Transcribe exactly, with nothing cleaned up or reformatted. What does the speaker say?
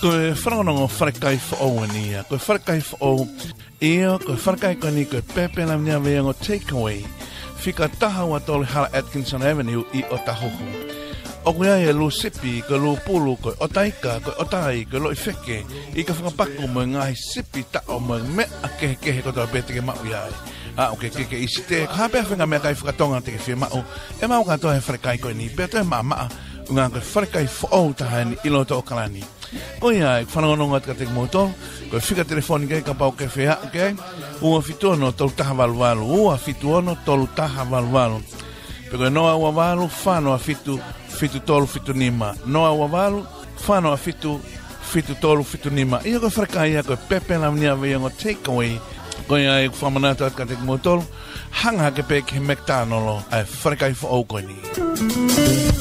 Koe whanongo wharekai whaonga nia. Koe wharekai whao ia, koe wharekai koe ni koe pepe na mnia veango takeaway. Whika taha wa tole Hala Atkinson Avenue i Otahohu. O koe ai e lu sipi, koe lu pulu, koe otaika, koe otai, koe loi wheke. I ka whakapako mo ngahi sipi ta o mo mea kehe kehe koto bete ke mau iai. Ah, okay, ke ke isi te, hape awhenga mea kai whakatonga te ke whia mau. E mau katoa he wharekai koe ni, bea toi maa maa. Unga koe wharekai whao taha ni ilo to o kalani. Koe ai, whanongononga tika te moto, koe whika telefoni kei ka pau ke whea, kei. Ua fituono tolu taha walu walu, ua fituono tolu taha walu walu. Pe koe noa ua walu, whanoa fitu, fitu tolu fitu nima. Noa ua walu, whanoa fitu, fitu tolu fitu nima. Ia koe wharekai ia koe pepe na mnia veango takeaway. Koe ai whamanata tika te moto, hanga ke pe ke mektanolo, ai wharekai whao koe ni.